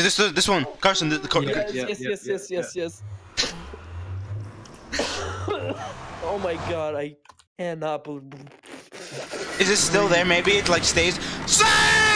Is this one? Carson, the Yes. Oh my god, I cannot believe. Is it still there? Maybe it like stays. Save!